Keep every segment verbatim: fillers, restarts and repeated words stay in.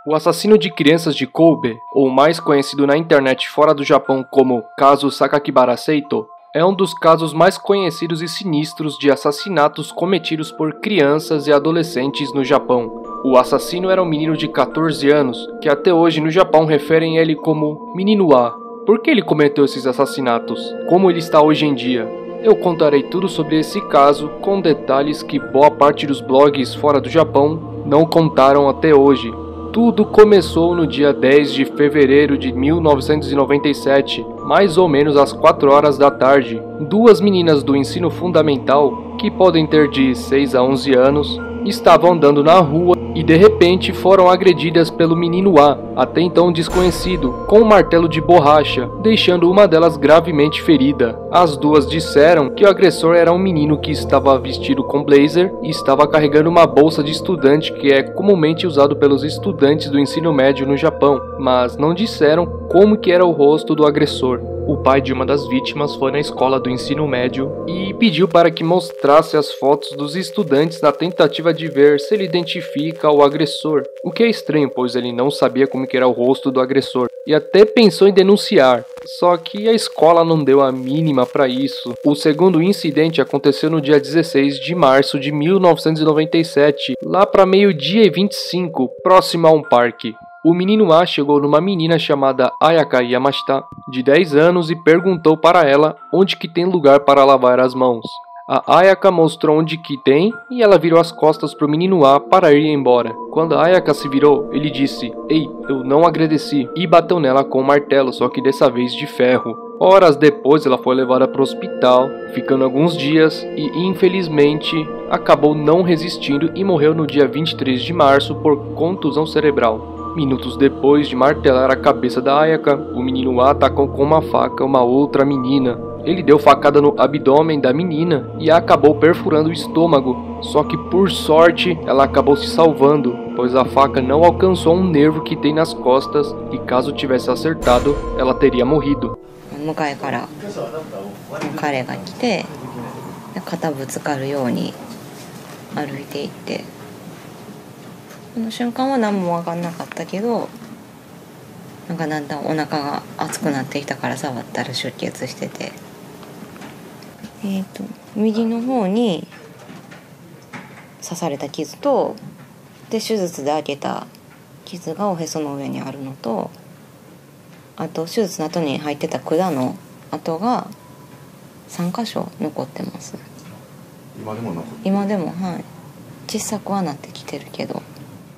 O assassino de crianças de Kobe, ou mais conhecido na internet fora do Japão como caso Sakakibara Seito, é um dos casos mais conhecidos e sinistros de assassinatos cometidos por crianças e adolescentes no Japão. O assassino era um menino de quatorze anos, que até hoje no Japão referem ele como Menino A. Por que ele cometeu esses assassinatos? Como ele está hoje em dia? Eu contarei tudo sobre esse caso, com detalhes que boa parte dos blogs fora do Japão não contaram até hoje. Tudo começou no dia dez de fevereiro de mil novecentos e noventa e sete, mais ou menos às quatro horas da tarde. Duas meninas do ensino fundamental, que podem ter de seis a onze anos, estavam andando na rua e de repente foram agredidas pelo menino A, até então desconhecido, com um martelo de borracha, deixando uma delas gravemente ferida. As duas disseram que o agressor era um menino que estava vestido com blazer e estava carregando uma bolsa de estudante que é comumente usado pelos estudantes do ensino médio no Japão, mas não disseram como que era o rosto do agressor. O pai de uma das vítimas foi na escola do ensino médio e pediu para que mostrasse as fotos dos estudantes na tentativa de ver se ele identifica o agressor. O que é estranho, pois ele não sabia como que era o rosto do agressor e até pensou em denunciar, só que a escola não deu a mínima para isso. O segundo incidente aconteceu no dia dezesseis de março de mil novecentos e noventa e sete, lá para meio-dia e vinte e cinco, próximo a um parque. O menino A chegou numa menina chamada Ayaka Yamashita, de dez anos, e perguntou para ela onde que tem lugar para lavar as mãos. A Ayaka mostrou onde que tem e ela virou as costas para o menino A para ir embora. Quando a Ayaka se virou, ele disse: "Ei, eu não agradeci", e bateu nela com um martelo, só que dessa vez de ferro. Horas depois ela foi levada para o hospital, ficando alguns dias e infelizmente acabou não resistindo e morreu no dia vinte e três de março por contusão cerebral. Minutos depois de martelar a cabeça da Ayaka, o menino A atacou com uma faca uma outra menina. Ele deu facada no abdômen da menina e a acabou perfurando o estômago, só que por sorte ela acabou se salvando, pois a faca não alcançou um nervo que tem nas costas e caso tivesse acertado, ela teria morrido. 向かいから彼が来て肩ぶつかるように歩いていって、この瞬間は何も分かんなかったけど、なんかだんだんお腹が熱くなってきたから触ったら出血してて、えーと右の方に刺された傷と、で手術で開けた傷がおへその上にあるのと、あと手術の後に入ってた管の跡がさんかしょ残ってます。 今でも残ってる？ 今でも、はい。小さくはなってきてるけど。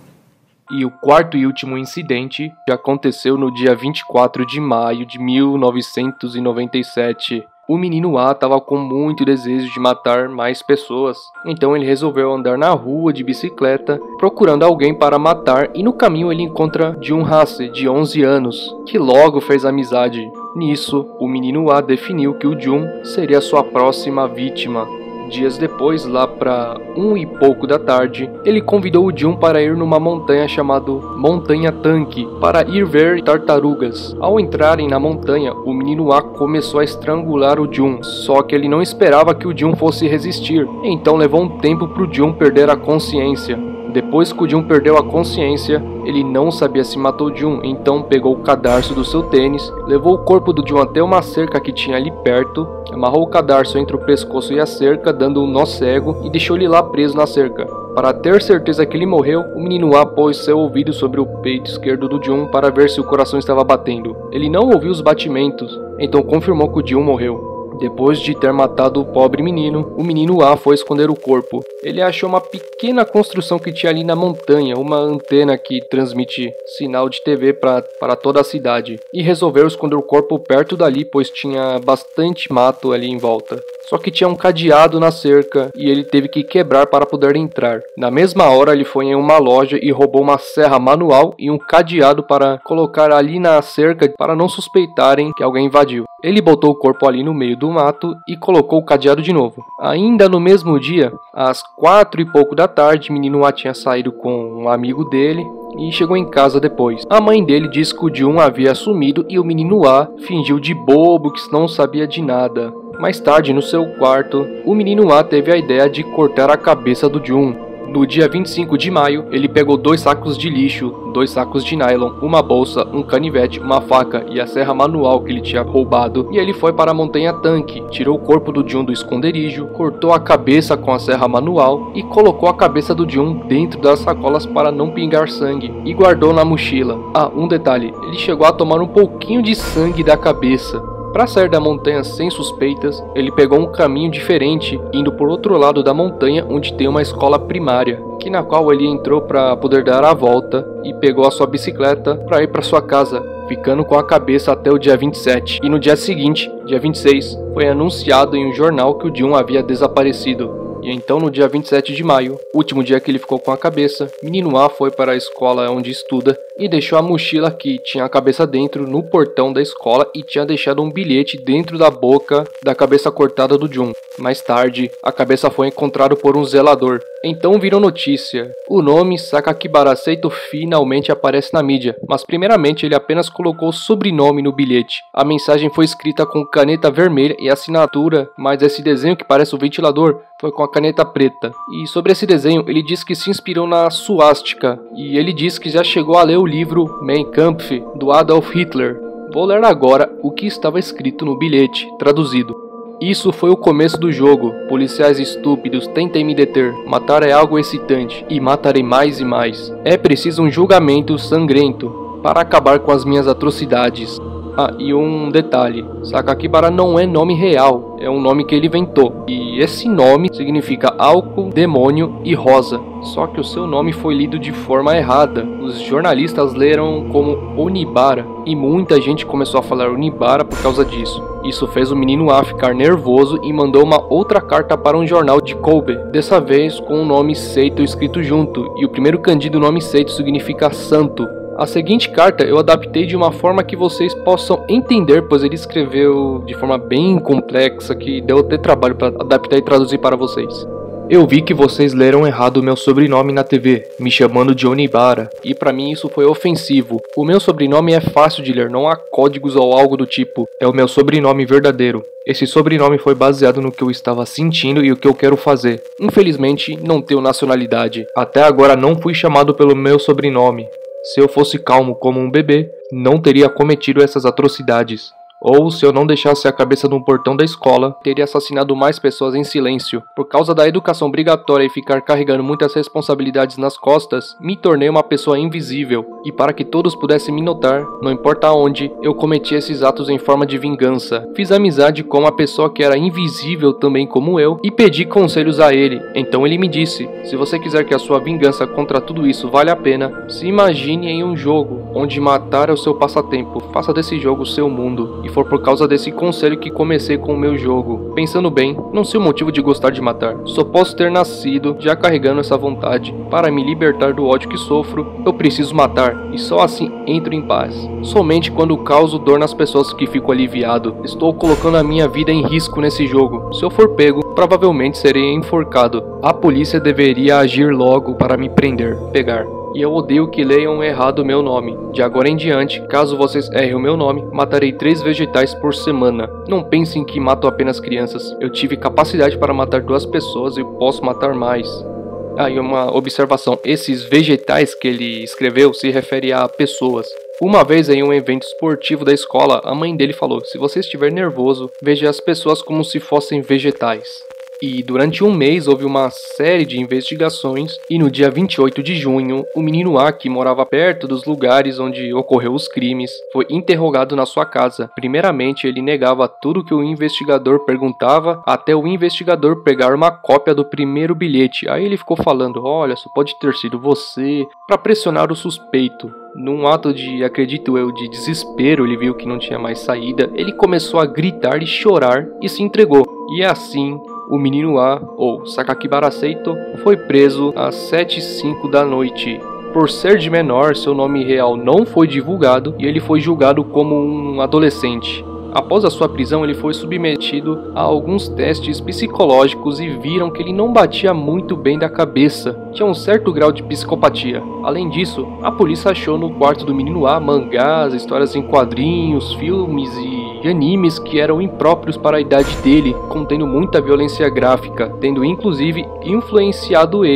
E o quarto e último incidente aconteceu no dia vinte e quatro de maio de mil novecentos e noventa e sete. O menino A estava com muito desejo de matar mais pessoas, então ele resolveu andar na rua de bicicleta procurando alguém para matar, e no caminho ele encontra Jun Hase, de onze anos, que logo fez amizade. Nisso, o menino A definiu que o Jun seria sua próxima vítima. Dias depois, lá para um e pouco da tarde, ele convidou o Jun para ir numa montanha chamada Montanha Tanque, para ir ver tartarugas. Ao entrarem na montanha, o menino A começou a estrangular o Jun, só que ele não esperava que o Jun fosse resistir, então levou um tempo para o Jun perder a consciência. Depois que o Jun perdeu a consciência, ele não sabia se matou o Jun, então pegou o cadarço do seu tênis, levou o corpo do Jun até uma cerca que tinha ali perto, amarrou o cadarço entre o pescoço e a cerca, dando um nó cego, e deixou ele lá preso na cerca. Para ter certeza que ele morreu, o menino A pôs seu ouvido sobre o peito esquerdo do Jun para ver se o coração estava batendo. Ele não ouviu os batimentos, então confirmou que o Jun morreu. Depois de ter matado o pobre menino, o menino A foi esconder o corpo. Ele achou uma pequena construção que tinha ali na montanha, uma antena que transmite sinal de T V pra, para toda a cidade, e resolveu esconder o corpo perto dali, pois tinha bastante mato ali em volta. Só que tinha um cadeado na cerca e ele teve que quebrar para poder entrar. Na mesma hora ele foi em uma loja e roubou uma serra manual e um cadeado para colocar ali na cerca para não suspeitarem que alguém invadiu. Ele botou o corpo ali no meio do mato e colocou o cadeado de novo. Ainda no mesmo dia, às quatro e pouco da tarde, o menino A tinha saído com um amigo dele e chegou em casa depois. A mãe dele disse que o Jun havia sumido e o menino A fingiu de bobo que não sabia de nada. Mais tarde, no seu quarto, o menino A teve a ideia de cortar a cabeça do Jun. No dia vinte e cinco de maio, ele pegou dois sacos de lixo, dois sacos de nylon, uma bolsa, um canivete, uma faca e a serra manual que ele tinha roubado, e ele foi para a montanha tanque, tirou o corpo do Jun do esconderijo, cortou a cabeça com a serra manual e colocou a cabeça do Jun dentro das sacolas para não pingar sangue e guardou na mochila. Ah, um detalhe, ele chegou a tomar um pouquinho de sangue da cabeça. Para sair da montanha sem suspeitas, ele pegou um caminho diferente, indo por outro lado da montanha onde tem uma escola primária, que na qual ele entrou para poder dar a volta e pegou a sua bicicleta para ir para sua casa, ficando com a cabeça até o dia vinte e sete. E no dia seguinte, dia vinte e seis, foi anunciado em um jornal que o Jun havia desaparecido. E então no dia vinte e sete de maio, último dia que ele ficou com a cabeça, menino A foi para a escola onde estuda e deixou a mochila que tinha a cabeça dentro no portão da escola e tinha deixado um bilhete dentro da boca da cabeça cortada do Jun. Mais tarde, a cabeça foi encontrada por um zelador. Então virou notícia. O nome Sakakibara Seito finalmente aparece na mídia, mas primeiramente ele apenas colocou o sobrenome no bilhete. A mensagem foi escrita com caneta vermelha e assinatura, mas esse desenho que parece um ventilador foi com a caneta preta. E sobre esse desenho, ele diz que se inspirou na suástica, e ele diz que já chegou a ler o livro Mein Kampf, do Adolf Hitler. Vou ler agora o que estava escrito no bilhete, traduzido. Isso foi o começo do jogo. Policiais estúpidos, tentem me deter. Matar é algo excitante, e matarei mais e mais. É preciso um julgamento sangrento para acabar com as minhas atrocidades. Ah, e um detalhe, Sakakibara não é nome real, é um nome que ele inventou. E esse nome significa álcool, demônio e rosa. Só que o seu nome foi lido de forma errada. Os jornalistas leram como Onibara, e muita gente começou a falar Onibara por causa disso. Isso fez o menino A ficar nervoso e mandou uma outra carta para um jornal de Kobe, dessa vez com o nome Seito escrito junto, e o primeiro kanji do nome Seito significa santo. A seguinte carta eu adaptei de uma forma que vocês possam entender, pois ele escreveu de forma bem complexa que deu até trabalho para adaptar e traduzir para vocês. Eu vi que vocês leram errado o meu sobrenome na T V, me chamando de Onibara, e para mim isso foi ofensivo. O meu sobrenome é fácil de ler, não há códigos ou algo do tipo, é o meu sobrenome verdadeiro. Esse sobrenome foi baseado no que eu estava sentindo e o que eu quero fazer. Infelizmente, não tenho nacionalidade. Até agora não fui chamado pelo meu sobrenome. Se eu fosse calmo como um bebê, não teria cometido essas atrocidades. Ou, se eu não deixasse a cabeça num portão da escola, teria assassinado mais pessoas em silêncio. Por causa da educação obrigatória e ficar carregando muitas responsabilidades nas costas, me tornei uma pessoa invisível. E para que todos pudessem me notar, não importa onde, eu cometi esses atos em forma de vingança. Fiz amizade com uma pessoa que era invisível também como eu e pedi conselhos a ele. Então ele me disse, se você quiser que a sua vingança contra tudo isso vale a pena, se imagine em um jogo, onde matar é o seu passatempo. Faça desse jogo o seu mundo. E foi por causa desse conselho que comecei com o meu jogo. Pensando bem, não sei o motivo de gostar de matar. Só posso ter nascido já carregando essa vontade. Para me libertar do ódio que sofro, eu preciso matar. E só assim entro em paz. Somente quando causo dor nas pessoas que fico aliviado. Estou colocando a minha vida em risco nesse jogo. Se eu for pego, provavelmente serei enforcado. A polícia deveria agir logo para me prender, pegar. E eu odeio que leiam errado o meu nome. De agora em diante, caso vocês errem o meu nome, matarei três vegetais por semana. Não pensem que mato apenas crianças. Eu tive capacidade para matar duas pessoas e posso matar mais. Ah, e uma observação. Esses vegetais que ele escreveu se refere a pessoas. Uma vez em um evento esportivo da escola, a mãe dele falou, se você estiver nervoso, veja as pessoas como se fossem vegetais. E durante um mês houve uma série de investigações e no dia vinte e oito de junho, o menino A, que morava perto dos lugares onde ocorreu os crimes, foi interrogado na sua casa. Primeiramente, ele negava tudo que o investigador perguntava, até o investigador pegar uma cópia do primeiro bilhete. Aí ele ficou falando, olha, só pode ter sido você, para pressionar o suspeito. Num ato de, acredito eu, de desespero, ele viu que não tinha mais saída, ele começou a gritar e chorar e se entregou. E assim, o menino A, ou Sakakibara Seito, foi preso às sete e cinco da noite. Por ser de menor, seu nome real não foi divulgado e ele foi julgado como um adolescente. Após a sua prisão, ele foi submetido a alguns testes psicológicos e viram que ele não batia muito bem da cabeça. Tinha um certo grau de psicopatia. Além disso, a polícia achou no quarto do menino A mangás, histórias em quadrinhos, filmes e animes que eram impróprios para a idade dele, contendo muita violência gráfica, tendo inclusive influenciado ele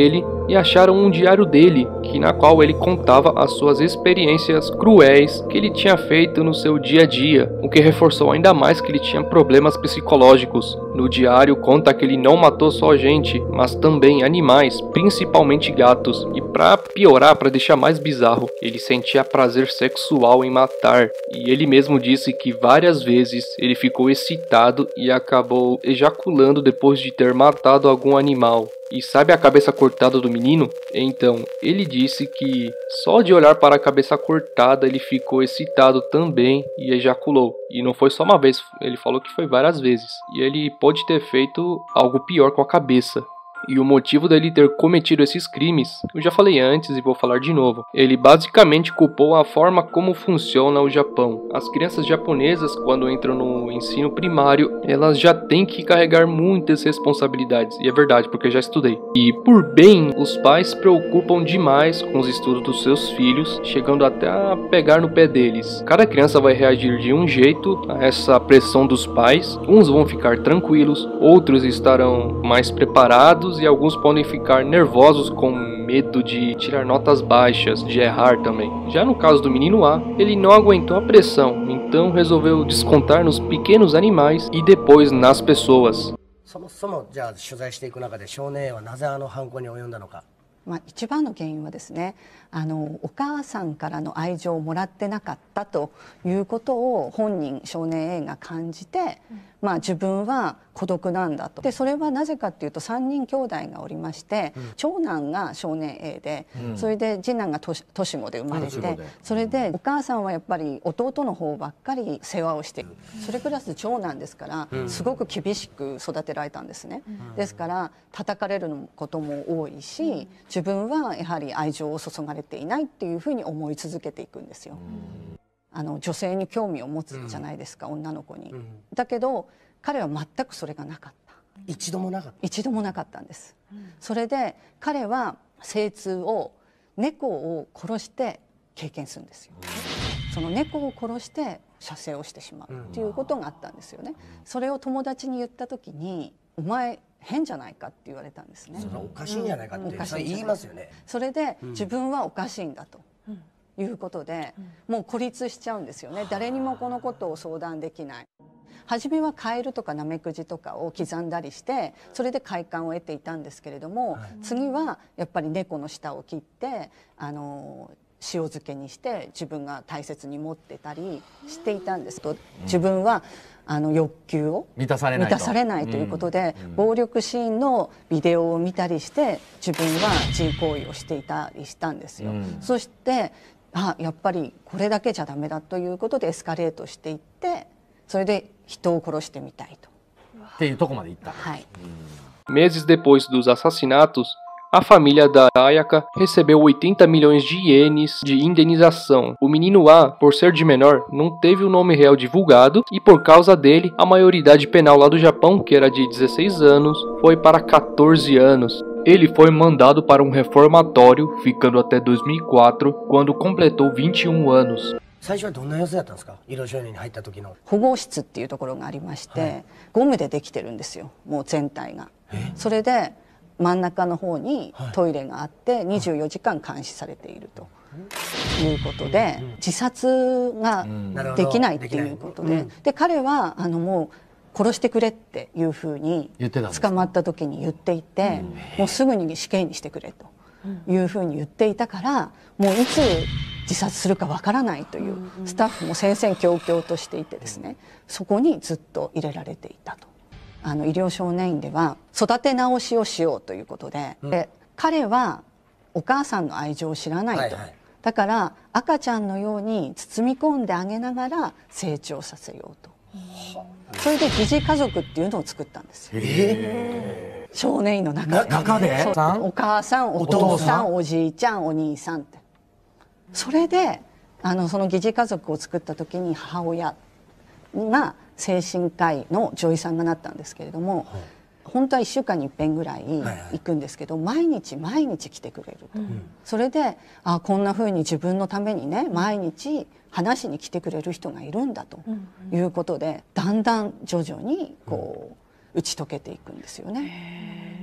e acharam um diário dele, que na qual ele contava as suas experiências cruéis que ele tinha feito no seu dia a dia, o que reforçou ainda mais que ele tinha problemas psicológicos. No diário conta que ele não matou só gente, mas também animais, principalmente gatos, e para piorar, para deixar mais bizarro, ele sentia prazer sexual em matar, e ele mesmo disse que várias vezes ele ficou excitado e acabou ejaculando depois de ter matado algum animal. E sabe a cabeça cortada do menino? Então, ele disse que só de olhar para a cabeça cortada ele ficou excitado também e ejaculou. E não foi só uma vez, ele falou que foi várias vezes. E ele pode ter feito algo pior com a cabeça. E o motivo dele ter cometido esses crimes, eu já falei antes e vou falar de novo. Ele basicamente culpou a forma como funciona o Japão. As crianças japonesas, quando entram no ensino primário, elas já têm que carregar muitas responsabilidades. E é verdade, porque eu já estudei. E por bem, os pais se preocupam demais com os estudos dos seus filhos, chegando até a pegar no pé deles. Cada criança vai reagir de um jeito a essa pressão dos pais. Uns vão ficar tranquilos, outros estarão mais preparados, e alguns podem ficar nervosos com medo de tirar notas baixas, de errar também. Já no caso do menino A, ele não aguentou a pressão, então resolveu descontar nos pequenos animais e depois nas pessoas. そもそもじゃあ取材していく中で少年 A はなぜあの犯行に及んだのか。 まあ、一番の原因はですね、あのお母さんからの愛情をもらってなかったということを本人少年 A が感じて、まあ、自分は孤独なんだと。でそれはなぜかっていうとさんにん兄弟がおりまして、うん、長男が少年 A で、うん、それで次男が年子で生まれて、うん、それでお母さんはやっぱり弟の方ばっかり世話をしている、うん、それプラス長男ですから、うん、すごく厳しく育てられたんですね、うん、ですから叩かれることも多いし、うん、自分はやはり愛情を注がれていないっていうふうに思い続けていくんですよ。うん、あの女性に興味を持つじゃないですか、うん、女の子に、うん、だけど彼は全くそれがなかった。 一度もなかった。 一度もなかったんです、うん、それで彼は精通を猫を殺して経験するんですよ、うん、その猫を殺して射精をしてしまうっていうことがあったんですよね、うん、それを友達に言った時にお前変じゃないかって言われたんですね。 それはおかしいんじゃないかって言いますよね。 それで自分はおかしいんだと、うんいうことで、もう孤立しちゃうんですよね。誰にもこのことを相談できない。初めはカエルとかナメクジとかを刻んだりしてそれで快感を得ていたんですけれども、はい、次はやっぱり猫の舌を切ってあの塩漬けにして自分が大切に持ってたりしていたんですと、自分はあの欲求を満たされないと、満たされないということで、うん、暴力シーンのビデオを見たりして自分は自慰行為をしていたりしたんですよ、うん、そしてあやっぱりこれだけじゃダメだということでエスカレートしていって、それで人を殺してみたいと。 っていうとこまで行った。 はい。 Meses depois dos assassinatos, a família da Ayaka recebeu oitenta milhões de ienes de indenização. O menino A, por ser de menor, não teve o nome real divulgado e por causa dele, a maioridade penal lá do Japão, que era de dezesseis anos, foi para quatorze anos. Ele foi mandado para um reformatório, ficando até dois mil e quatro, quando completou vinte e um anos. 最初はどんな様子だったんですか？医療少年に入った時の。 保護室っていうところがありまして、はい、ゴムでできてるんですよ、もう全体が。それで真ん中の方にトイレがあってにじゅうよじかん監視されているということで、自殺ができないっていうことで、で彼はあのもう殺してくれっていうふうに捕まった時に言っていて、もうすぐに死刑にしてくれというふうに言っていたから、もういつ自殺するかわからないというスタッフも戦々恐々としていてですね、そこにずっと入れられていたと。あの医療少年院では育て直しをしようということで、うん、で彼はお母さんの愛情を知らないと、はいはい、だから赤ちゃんのように包み込んであげながら成長させようと、それで疑似家族っていうのを作ったんですよ、えー、少年院の中で。 中でお母さん、お父さん、おじいちゃん、お兄さんって、それであのその疑似家族を作った時に母親が精神科医の女医さんがなったんですけれども、はい、本当はいっしゅうかんにいっぺんぐらい行くんですけど、はいはい、毎日毎日来てくれると、うん、それであこんなふうに自分のためにね毎日話しに来てくれる人がいるんだということで、だんだん徐々にこう、うん、打ち解けていくんですよね。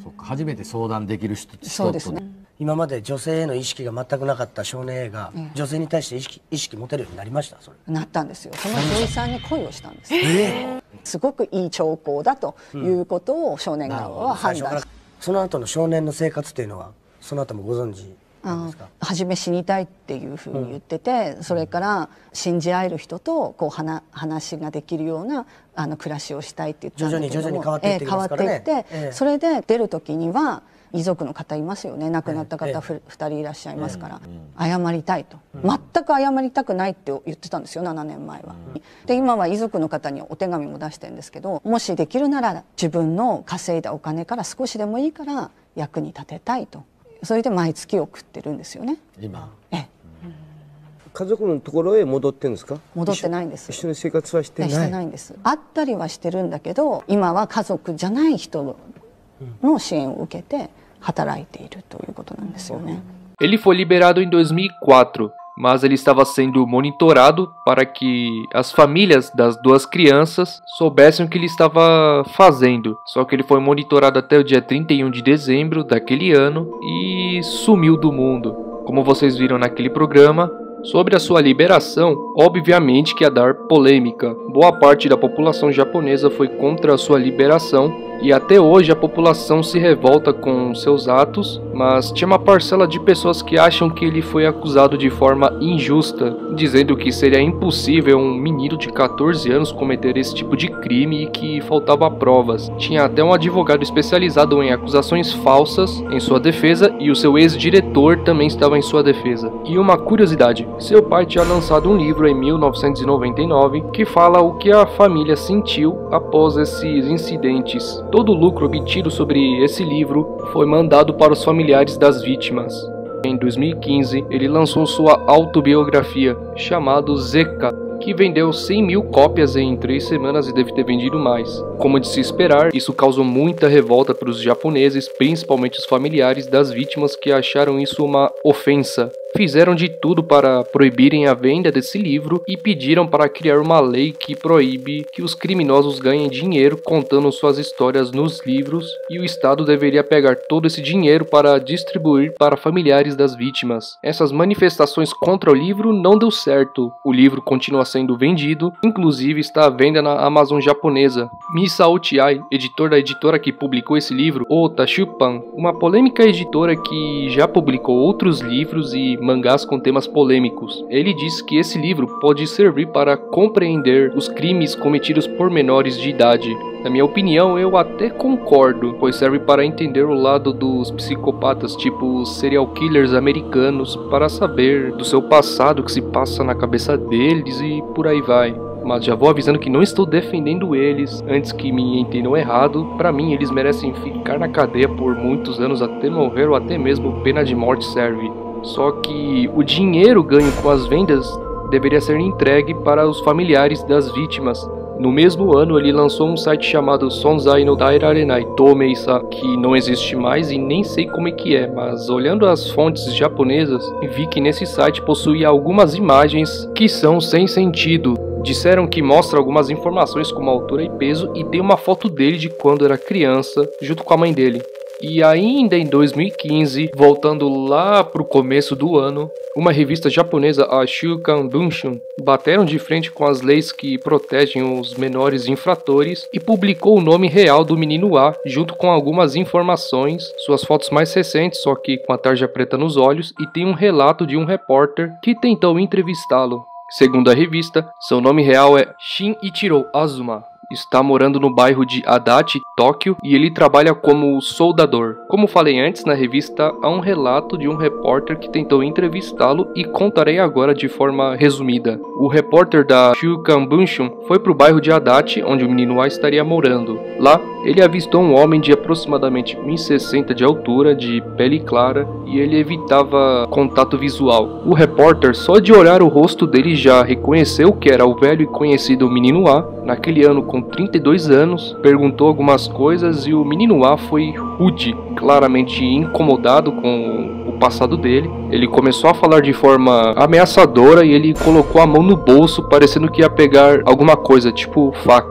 そっか、初めて相談できる人。 そうですね。 今まで女性への意識が全くなかった少年 A が、 ええ、 女性に対して意識意識持てるようになりました？それなったんですよ。その女医さんに恋をしたんです。えー、すごくいい兆候だということを少年側は判断した。 その後の少年の生活っていうのはその後もご存知なんですか？ 初め死にたいっていうふうに言ってて、うん、それから信じ合える人とこう話話ができるようなあの暮らしをしたいって言ってたんだけども、 徐々に徐々に変わっていってきますからね。 えー、変わっていって、えー、それで出る時には遺族の方いますよね。亡くなった方ふたりいらっしゃいますから、謝りたいと、全く謝りたくないって言ってたんですよ、ななねんまえは。で今は遺族の方にお手紙も出してるんですけど、もしできるなら自分の稼いだお金から少しでもいいから役に立てたいと、それで毎月送ってるんですよね今。ええ、 家族のところへ戻ってるんですか？ 戻ってないんです。 一緒に生活はしてない。 してないんです。会ったりはしてるんdaけど、今は家族じゃない人の支援を受けて働いているということなんですよね。 Ele foi liberado em dois mil e quatro, mas ele estava sendo monitorado para que as famílias das duas crianças soubessem o que ele estava fazendo. Só que ele foi monitorado até o dia trinta e um de dezembro daquele ano e sumiu do mundo. Como vocês viram naquele programa, sobre a sua liberação, obviamente que ia dar polêmica. Boa parte da população japonesa foi contra a sua liberação e até hoje a população se revolta com seus atos, mas tinha uma parcela de pessoas que acham que ele foi acusado de forma injusta, dizendo que seria impossível um menino de quatorze anos cometer esse tipo de crime e que faltava provas. Tinha até um advogado especializado em acusações falsas em sua defesa e o seu ex-diretor também estava em sua defesa. E uma curiosidade, seu pai tinha lançado um livro em mil novecentos e noventa e nove que fala o que a família sentiu após esses incidentes. Todo o lucro obtido sobre esse livro foi mandado para os familiares das vítimas. Em dois mil e quinze, ele lançou sua autobiografia, chamado Zeka, que vendeu cem mil cópias em três semanas e deve ter vendido mais. Como de se esperar, isso causou muita revolta para os japoneses, principalmente os familiares das vítimas que acharam isso uma ofensa. Fizeram de tudo para proibirem a venda desse livro e pediram para criar uma lei que proíbe que os criminosos ganhem dinheiro contando suas histórias nos livros, e o Estado deveria pegar todo esse dinheiro para distribuir para familiares das vítimas. Essas manifestações contra o livro não deu certo. O livro continua sendo vendido, inclusive está à venda na Amazon japonesa. Misao Chiai, editor da editora que publicou esse livro, Ota Shupan, uma polêmica editora que já publicou outros livros e mangás com temas polêmicos. Ele diz que esse livro pode servir para compreender os crimes cometidos por menores de idade. Na minha opinião, eu até concordo, pois serve para entender o lado dos psicopatas, tipo serial killers americanos, para saber do seu passado, que se passa na cabeça deles e por aí vai. Mas já vou avisando que não estou defendendo eles, antes que me entendam errado. Para mim, eles merecem ficar na cadeia por muitos anos até morrer ou até mesmo pena de morte serve. Só que o dinheiro ganho com as vendas deveria ser entregue para os familiares das vítimas. No mesmo ano, ele lançou um site chamado Sonzai no Dairarenai Tomeisa, que não existe mais e nem sei como é que é, mas olhando as fontes japonesas, vi que nesse site possuía algumas imagens que são sem sentido. Disseram que mostra algumas informações como altura e peso e tem uma foto dele de quando era criança, junto com a mãe dele. E ainda em dois mil e quinze, voltando lá pro começo do ano, uma revista japonesa, a Shukan Bunshun, bateram de frente com as leis que protegem os menores infratores e publicou o nome real do menino A, junto com algumas informações, suas fotos mais recentes, só que com a tarja preta nos olhos, e tem um relato de um repórter que tentou entrevistá-lo. Segundo a revista, seu nome real é Shinichiro Azuma. Está morando no bairro de Adachi, Tóquio, e ele trabalha como soldador. Como falei antes, na revista há um relato de um repórter que tentou entrevistá-lo e contarei agora de forma resumida. O repórter da Shukan Bunshun foi para o bairro de Adachi, onde o menino A estaria morando. Lá, ele avistou um homem de aproximadamente um metro e sessenta de altura, de pele clara, e ele evitava contato visual. O repórter, só de olhar o rosto dele, já reconheceu que era o velho e conhecido menino A. Naquele ano, com trinta e dois anos, perguntou algumas coisas e o menino A foi rude, claramente incomodado com o passado dele. Ele começou a falar de forma ameaçadora e ele colocou a mão no bolso, parecendo que ia pegar alguma coisa, tipo faca.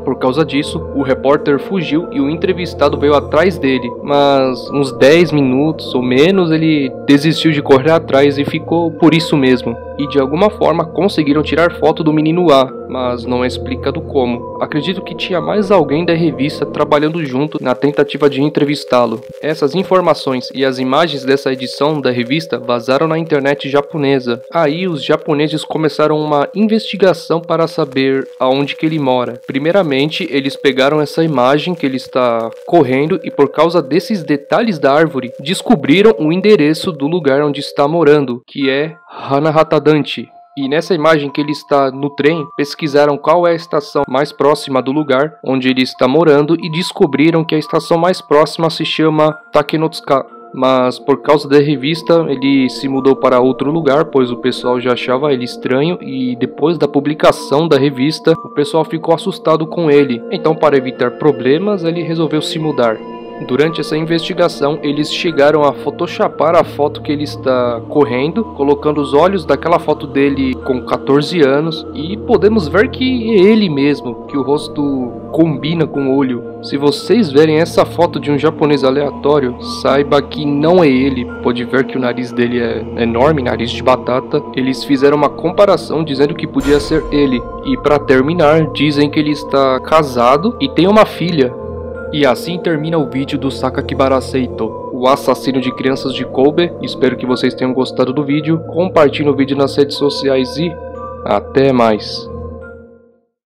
Por causa disso, o repórter fugiu e o entrevistado veio atrás dele, mas uns dez minutos ou menos ele desistiu de correr atrás e ficou por isso mesmo. E de alguma forma conseguiram tirar foto do menino A, mas não é explicado como. Acredito que tinha mais alguém da revista trabalhando junto na tentativa de entrevistá-lo. Essas informações e as imagens dessa edição da revista vazaram na internet japonesa. Aí os japoneses começaram uma investigação para saber aonde que ele mora. Primeiramente, eles pegaram essa imagem que ele está correndo e por causa desses detalhes da árvore, descobriram o endereço do lugar onde está morando, que é Hanahatadanchi. E nessa imagem que ele está no trem, pesquisaram qual é a estação mais próxima do lugar onde ele está morando e descobriram que a estação mais próxima se chama Takenotsuka. Mas por causa da revista ele se mudou para outro lugar, pois o pessoal já achava ele estranho e depois da publicação da revista o pessoal ficou assustado com ele. Então, para evitar problemas, ele resolveu se mudar. Durante essa investigação, eles chegaram a photoshopar a foto que ele está correndo, colocando os olhos daquela foto dele com quatorze anos, e podemos ver que é ele mesmo, que o rosto combina com o olho. Se vocês verem essa foto de um japonês aleatório, saiba que não é ele. Pode ver que o nariz dele é enorme, nariz de batata. Eles fizeram uma comparação dizendo que podia ser ele. E para terminar, dizem que ele está casado e tem uma filha. E assim termina o vídeo do Sakakibara Seito, o assassino de crianças de Kobe. Espero que vocês tenham gostado do vídeo. Compartilhe o vídeo nas redes sociais e até mais.